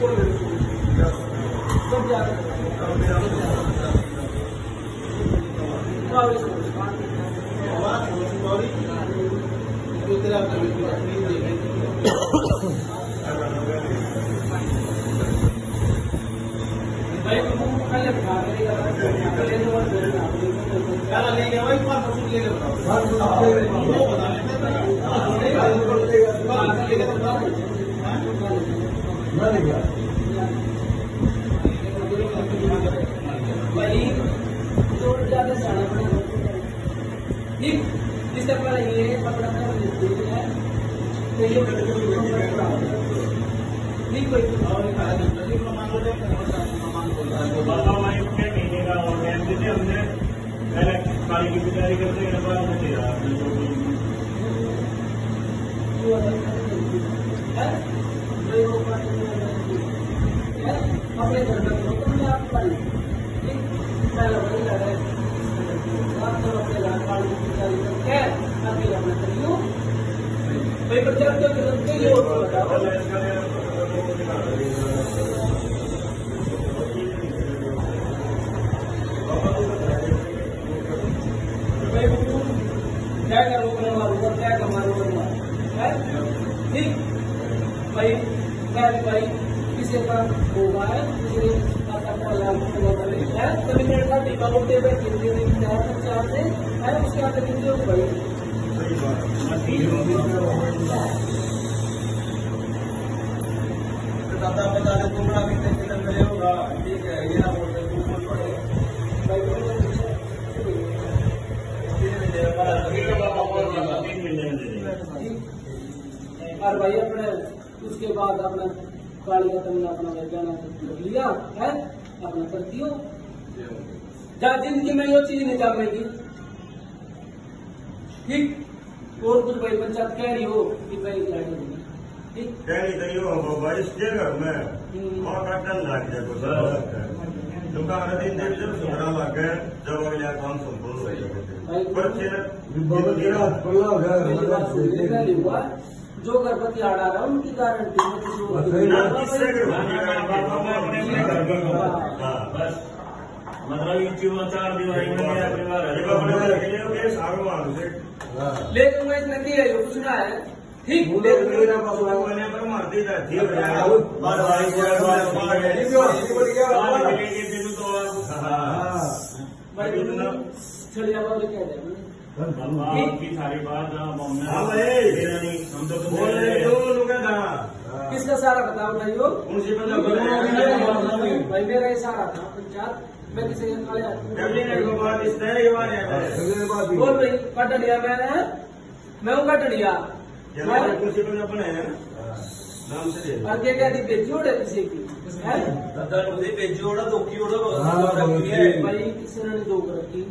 इससे पहले ये पकड़ा है तो ये नहीं कोई और खाया नहीं मान लो महीने का ऑनलाइन देते हमने पहले गाड़ी की तैयारी करते हैं बाद में दिया अपने घर में आप पढ़ी पहले वही लगा है आप सब अपने घर गाड़ी की तैयारी करके अभी अपना करियो भाई बच्चा तो ये बताओ क्या करूँगा मारूंगा क्या कमारूंगा ठीक भाई भाई किसी का होगा है तभी मेरे साथ टिकाउट टेबल चार से है उसके आगे कितने हो भाई दादा बता दे टुकड़ा कितने किलोमीटर होगा ठीक है ये ना बोलते और भाई अपने उसके बाद अपना काली का तुमने अपना वैज्ञानिक लिया है अपना कर दियो जहाँ जिंदगी में ये चीज नहीं जामेगी ठीक और कुछ भाई पंचायत कह रही हो कि भाई ठीक कह रही हो बारिश के घर में और कटन लग जाए दुकान दिन जब सुधरा लग गए जब अगला काम संपूर्ण हो जाएगा जो गर्भवती आ रहा है उनकी गारंटी ले दूंगा इसमें दिया कुछ ना है ठीक चलिए बाबू क्या की सारी बात किसका सारा बताओ भाइयों भाई मेरा ये सारा था पंचायत मैं किसी बोल भाई कट लिया मैंने मैं वो कट लिया आगे क्या दी बेजोड़ है किसी की बेजोड़ दो की भाई किसी ने दो कर रखी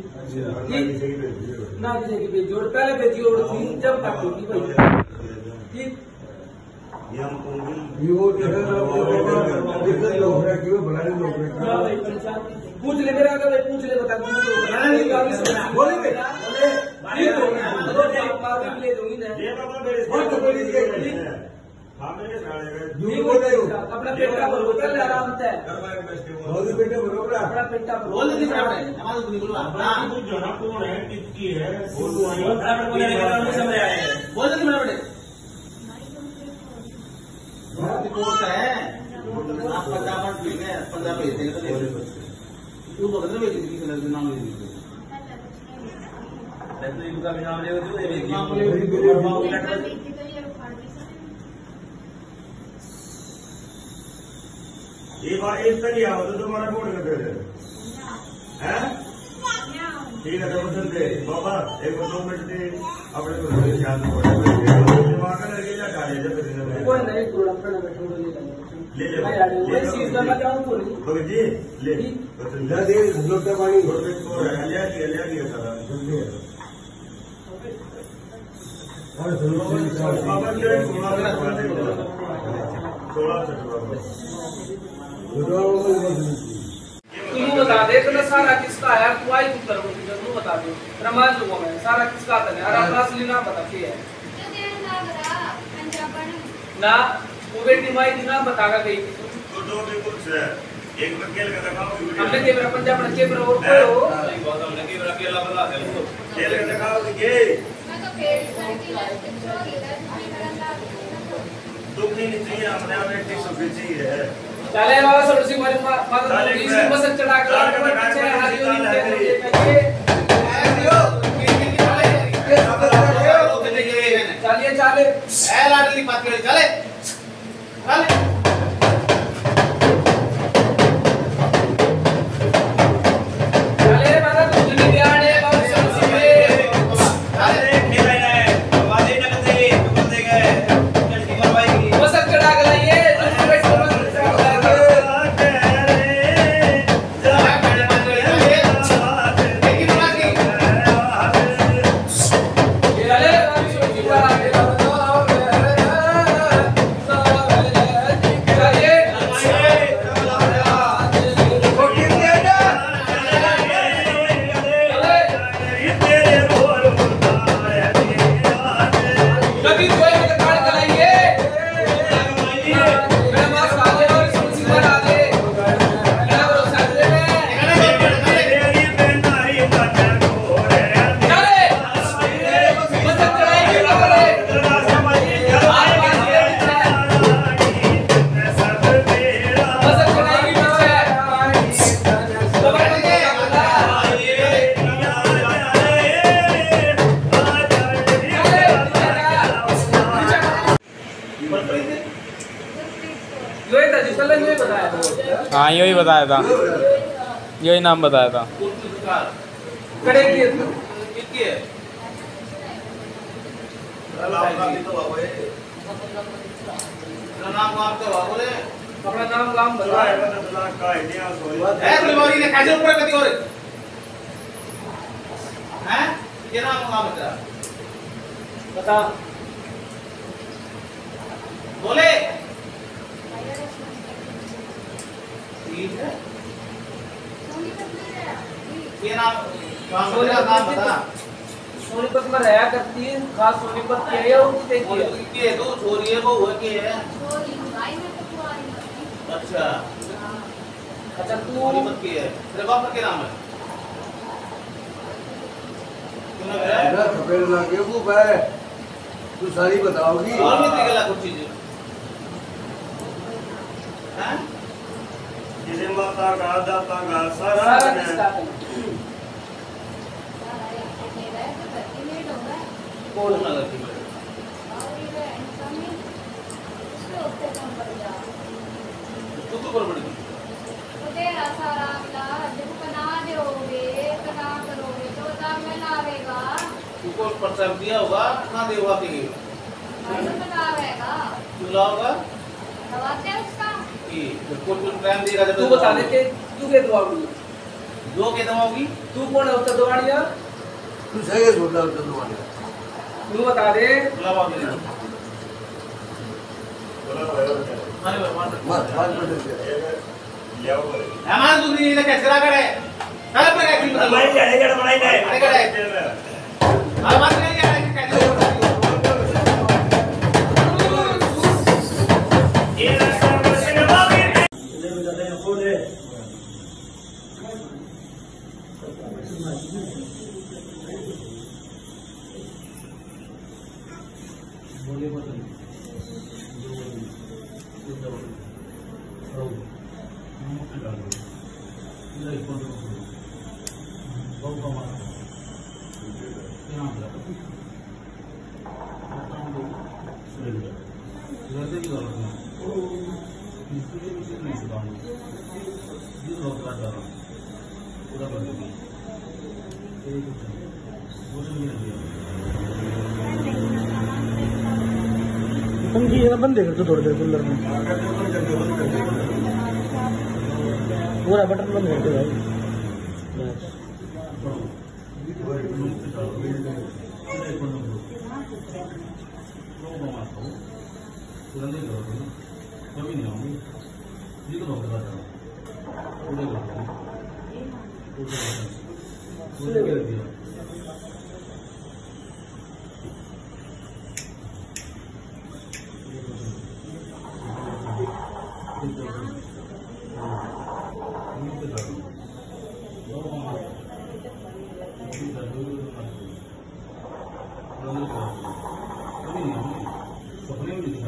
ना किसी की बेजोड़ पहले बेजोड़ थी जब काटी थी भाई ठीक पूछ ले मेरा आगे भाई पूछ ले बता बोले ले दूंगी ना अपना पेटा भरो चल आराम से अपना पेटा भरो कौन है किसकी है बोल रिपोर्ट है आप 50 मिनट ठीक है 15 भेज देंगे तो तू बता भेज दी नाम ले दीजिए का भी नाम ले ये बात एक तरी आओ तो तुम्हारा वोट कर दे हैं ठीक है तो चलते बाबा एक 2 मिनट से अपने को ध्यान दिमाग का लगे या गाड़ी जब कोई नहीं थोड़ा अपना बैठो ले ले चीज करना चाहूं तो जी ले दे लोटा पानी लिया दिया सारा और तुम बता दे तो सारा किसका है तू आई तुम करो तुम बता दो रमान जो है सारा किसका आता है और असली नाम बता के है ना वो बेटी माई नाम बतागा गई दो बिल्कुल से एक में खेल के दिखाओ हमने कैमरा पंजाब में कैमरा और कोई हो सही बात हमने कैमरा अकेला बना है खेल के दिखाओ कि दुख नहीं चाहिए अपने आप एक सुख चाहिए है चले बाबा सोड सिंह हमारे माता इस मसन चढ़ा कर पीछे हरियो चलिए चले ए लाडली बात करे चले चले चले माता तुझे नहीं ध्यान है बाबा सोड सिंह चले खेला है बाबा दे ना दे कर देगा चल की भाई मसन चढ़ा कर लाइए हाँ यही बताया था, यही नाम बताया था। अपना नाम गाम बता है का इतिहास हो है बीमारी ने कैसे ऊपर कदी और हैं ये नाम बता बोले ठीक है ये नाम नाम बता सोनीपत में रहा करती है खास सोनीपत की है या उससे की है दो छोरी है वो हुआ की है अच्छा अच्छा तू सोनीपत की है तेरे बाप का क्या नाम है मेरा सफेद लागे वो है तू सारी बताओगी और भी निकला कुछ चीज हैं जिसे माता का दाता का सारा कौन ना लगती है तू तो कर पड़ेगी तो तेरा सारा मिला जब बना दोगे कना करोगे तो दाम में लावेगा तू को पर्चा दिया होगा ना देवा के नहीं बनावेगा तू लाओगा दवाते उसका कि कोई टाइम देगा जब तू बता दे के तू के दवाओगी दो के दवाओगी तू कौन है उसका दवाड़िया तू सही बोलता है तुम्हारे तू बता दे बुलावा के बोला भाई मत मत कर दे ले आओ बोले हमारा दूसरी ने कैसे करा करे चल पर क्या की भाई जड़े जड़ बनाई दे अरे करे और बात नहीं है कैसे ये रास्ता से बाबी ले बता दे बोले बंद कर थोड़ी देर कूलर में पूरा बटन बंद कर दे भाई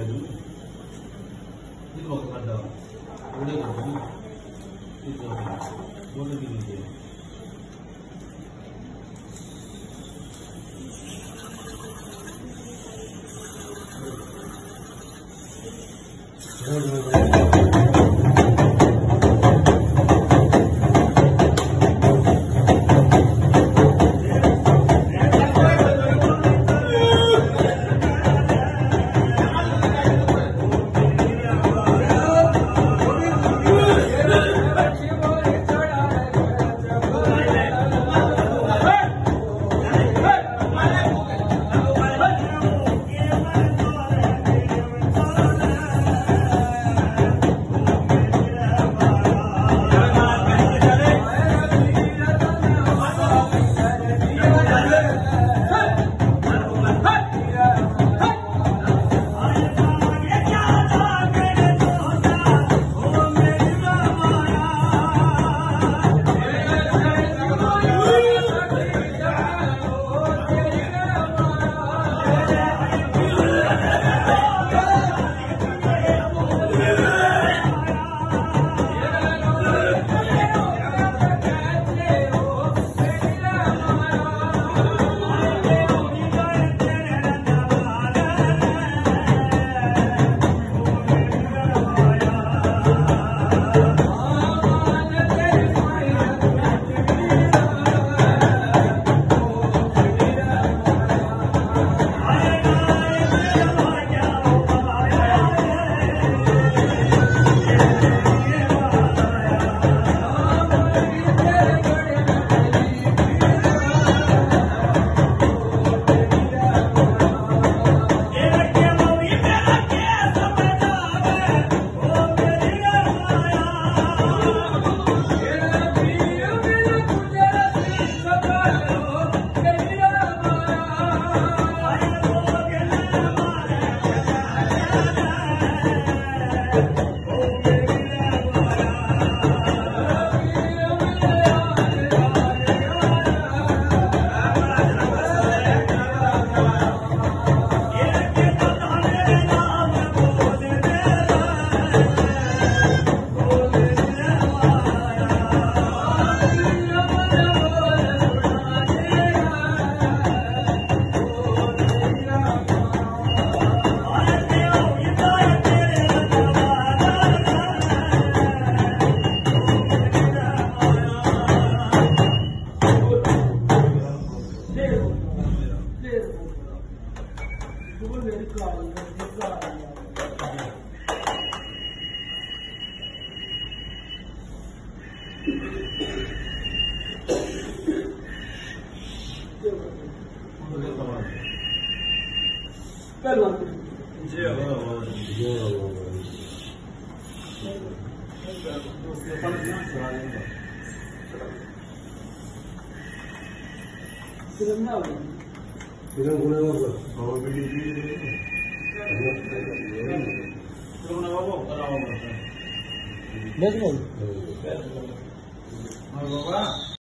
Best one.